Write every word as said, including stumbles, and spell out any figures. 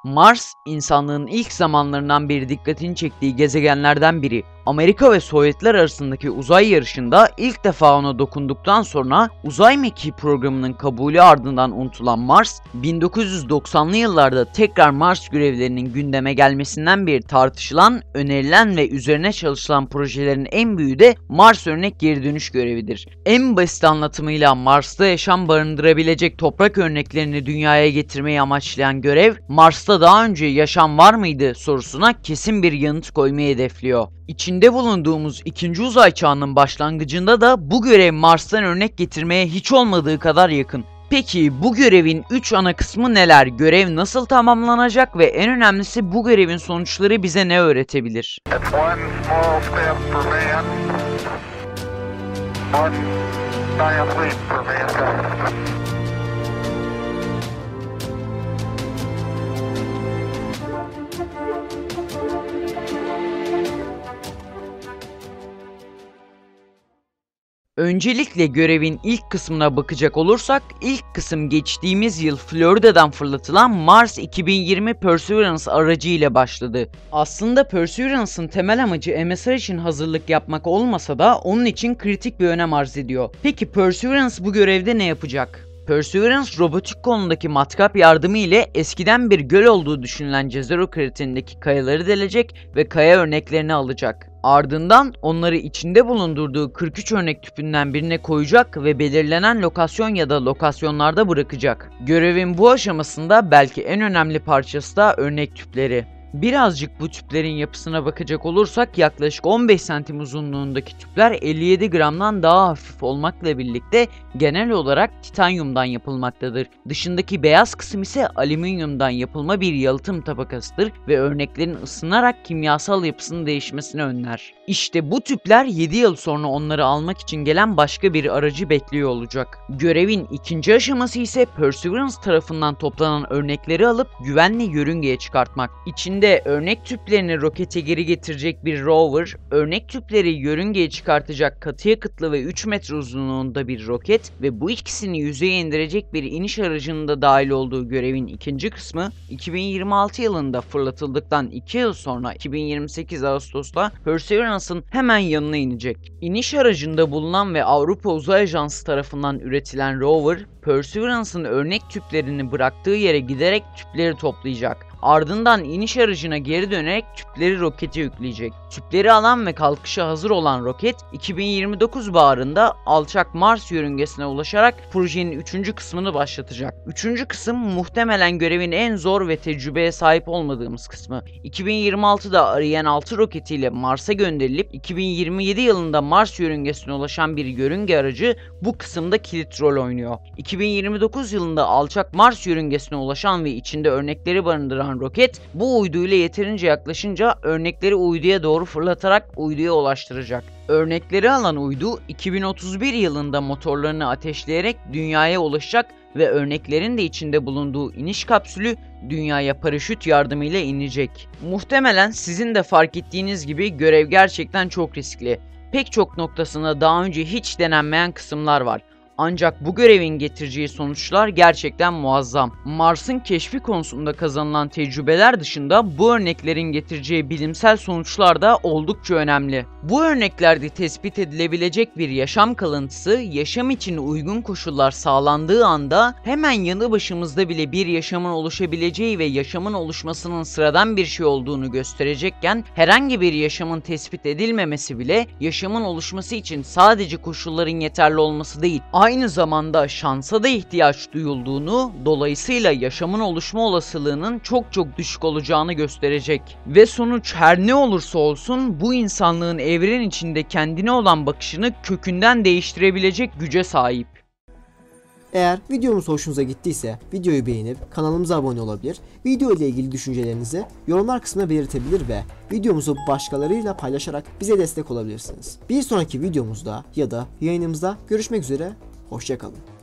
Mars, insanlığın ilk zamanlarından beri dikkatini çektiği gezegenlerden biri. Amerika ve Sovyetler arasındaki uzay yarışında ilk defa ona dokunduktan sonra uzay mekiği programının kabulü ardından unutulan Mars, bin dokuz yüz doksanlı yıllarda tekrar Mars görevlerinin gündeme gelmesinden beri tartışılan, önerilen ve üzerine çalışılan projelerin en büyüğü de Mars Örnek Geri Dönüş görevidir. En basit anlatımıyla Mars'ta yaşam barındırabilecek toprak örneklerini dünyaya getirmeyi amaçlayan görev, Mars'ta daha önce yaşam var mıydı sorusuna kesin bir yanıt koymayı hedefliyor. İçinde bulunduğumuz ikinci uzay çağının başlangıcında da bu görev Mars'tan örnek getirmeye hiç olmadığı kadar yakın. Peki bu görevin üç ana kısmı neler? Görev nasıl tamamlanacak ve en önemlisi bu görevin sonuçları bize ne öğretebilir? Öncelikle görevin ilk kısmına bakacak olursak, ilk kısım geçtiğimiz yıl Florida'dan fırlatılan Mars iki bin yirmi Perseverance aracı ile başladı. Aslında Perseverance'ın temel amacı M S R için hazırlık yapmak olmasa da onun için kritik bir önem arz ediyor. Peki Perseverance bu görevde ne yapacak? Perseverance, robotik konudaki matkap yardımı ile eskiden bir göl olduğu düşünülen Jezero kraterindeki kayaları delecek ve kaya örneklerini alacak. Ardından onları içinde bulundurduğu kırk üç örnek tüpünden birine koyacak ve belirlenen lokasyon ya da lokasyonlarda bırakacak. Görevin bu aşamasında belki en önemli parçası da örnek tüpleri. Birazcık bu tüplerin yapısına bakacak olursak yaklaşık on beş santim uzunluğundaki tüpler elli yedi gramdan daha hafif olmakla birlikte genel olarak titanyumdan yapılmaktadır. Dışındaki beyaz kısım ise alüminyumdan yapılma bir yalıtım tabakasıdır ve örneklerin ısınarak kimyasal yapısının değişmesini önler. İşte bu tüpler yedi yıl sonra onları almak için gelen başka bir aracı bekliyor olacak. Görevin ikinci aşaması ise Perseverance tarafından toplanan örnekleri alıp güvenli yörüngeye çıkartmak. İçinde örnek tüplerini rokete geri getirecek bir rover, örnek tüpleri yörüngeye çıkartacak katı yakıtlı ve üç metre uzunluğunda bir roket ve bu ikisini yüzeye indirecek bir iniş aracının da dahil olduğu görevin ikinci kısmı, iki bin yirmi altı yılında fırlatıldıktan iki yıl sonra iki bin yirmi sekiz Ağustos'ta Perseverance'ın hemen yanına inecek. İniş aracında bulunan ve Avrupa Uzay Ajansı tarafından üretilen rover, Perseverance'ın örnek tüplerini bıraktığı yere giderek tüpleri toplayacak. Ardından iniş aracına geri dönerek tüpleri rokete yükleyecek. Tüpleri alan ve kalkışa hazır olan roket iki bin yirmi dokuz baharında alçak Mars yörüngesine ulaşarak projenin üçüncü kısmını başlatacak. Üçüncü kısım muhtemelen görevin en zor ve tecrübeye sahip olmadığımız kısmı. iki bin yirmi altıda Ariane altı roketiyle Mars'a gönderilip iki bin yirmi yedi yılında Mars yörüngesine ulaşan bir yörünge aracı bu kısımda kilit rol oynuyor. iki bin yirmi dokuz yılında alçak Mars yörüngesine ulaşan ve içinde örnekleri barındıran roket bu uyduyla yeterince yaklaşınca örnekleri uyduya doğru fırlatarak uyduya ulaştıracak. Örnekleri alan uydu iki bin otuz bir yılında motorlarını ateşleyerek dünyaya ulaşacak ve örneklerin de içinde bulunduğu iniş kapsülü dünyaya paraşüt yardımıyla inecek. Muhtemelen sizin de fark ettiğiniz gibi görev gerçekten çok riskli. Pek çok noktasında daha önce hiç denenmeyen kısımlar var. Ancak bu görevin getireceği sonuçlar gerçekten muazzam. Mars'ın keşfi konusunda kazanılan tecrübeler dışında bu örneklerin getireceği bilimsel sonuçlar da oldukça önemli. Bu örneklerde tespit edilebilecek bir yaşam kalıntısı, yaşam için uygun koşullar sağlandığı anda hemen yanı başımızda bile bir yaşamın oluşabileceği ve yaşamın oluşmasının sıradan bir şey olduğunu gösterecekken, herhangi bir yaşamın tespit edilmemesi bile yaşamın oluşması için sadece koşulların yeterli olması değil, aynı zamanda şansa da ihtiyaç duyulduğunu, dolayısıyla yaşamın oluşma olasılığının çok çok düşük olacağını gösterecek. Ve sonuç her ne olursa olsun bu insanlığın evren içinde kendine olan bakışını kökünden değiştirebilecek güce sahip. Eğer videomuz hoşunuza gittiyse videoyu beğenip kanalımıza abone olabilir, video ile ilgili düşüncelerinizi yorumlar kısmına belirtebilir ve videomuzu başkalarıyla paylaşarak bize destek olabilirsiniz. Bir sonraki videomuzda ya da yayınımızda görüşmek üzere, hoşça kalın.